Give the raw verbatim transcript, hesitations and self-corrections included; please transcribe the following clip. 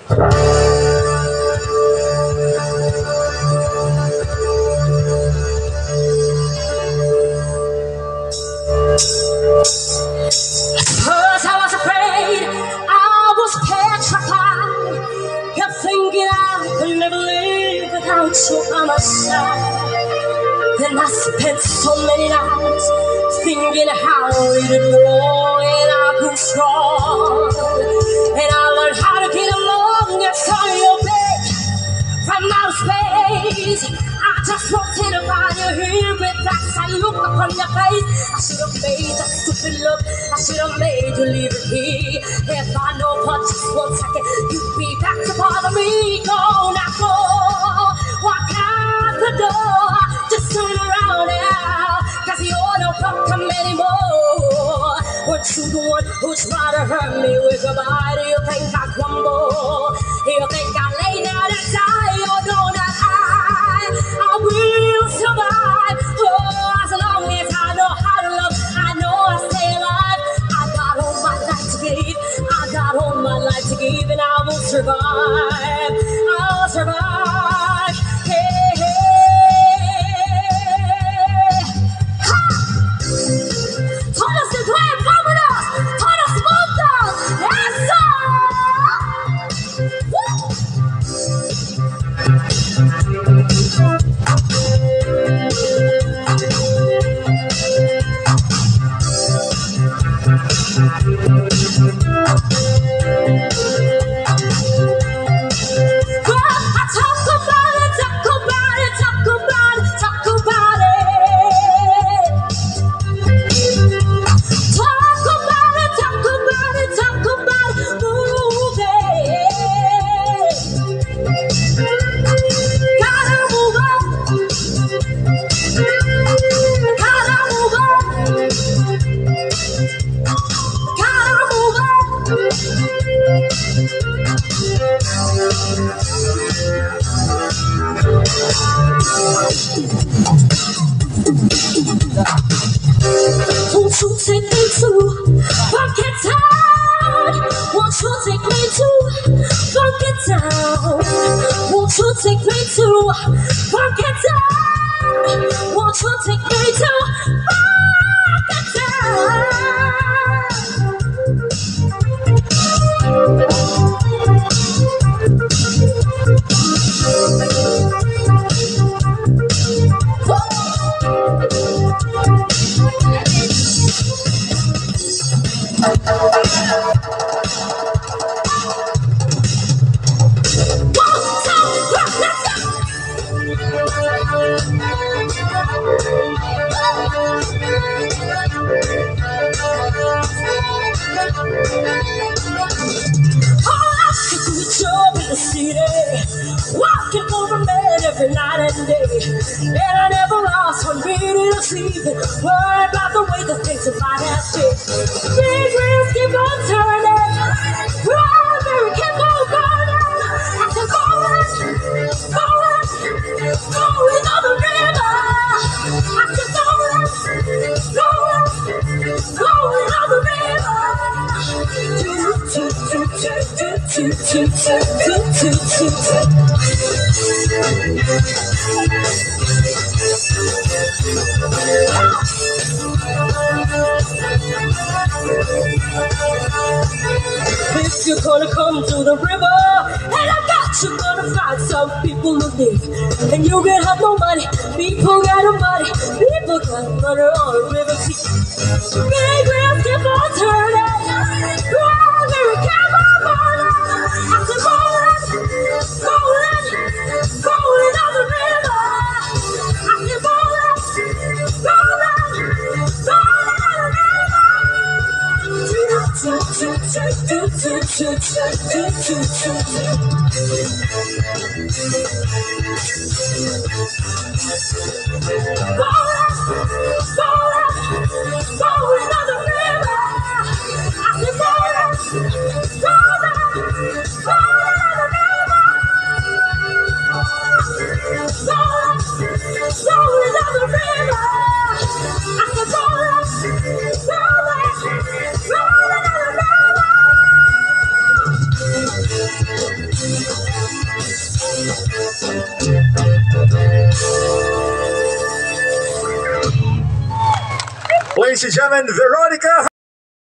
First I was afraid, I was petrified, kept thinking I could never live without you by my side. Then I spent so many nights thinking how we would grow, and I grew strong, and I learned how to get along and saw your bed from outer space. I just wanted to find you here with that sad look upon your face. I should have made that stupid look, I should have made you leave it here. If I know for just one second you'd be back to bother me, go now, go, walk out the door, just turn around now, cause you're no welcome anymore. Weren't you the one who tried to hurt me with your body? You think I crumble? You think I lay down and die? You know that I, I will survive. Oh, as long as I know how to love, I know I stay alive. I got all my life to give, I got all my life to give, and I will survive. I'll survive. Hey, hey. Ha! Todos se duelen, vámonos. Todos juntos. Eso. Won't you take me to Funky Town? Won't you take me to Funky Town? Won't you take me to Funky Town? Won't you take me to Funky Town? Walking for a man every night and day, and I never lost one minute of sleeping, worried about the way the things that might have changed. Big wheels keep on turning, Strawberry keep on burning. I said, going, going, going on the river. I said, going, going, going on the river. Do, do, do, do, do, do, do, do, do, do, do. If you're gonna come to the river, and I got you, gonna find some people who live, and you can have no money. People got no money. People got money on the river. See, big wheels keep on turning. Strawberry keep on burning. I said, rolling, rolling, rolling on the river. I said, rolling, rolling, rolling on the river. Do, do, do, do, do, do, do, do, do, do. Rolling, rolling, rolling on the river. I said, rolling, rolling, rolling on the river. Rolling, rolling on the river. I said, rolling, rolling, rolling on the river. Ladies and gentlemen, Veronica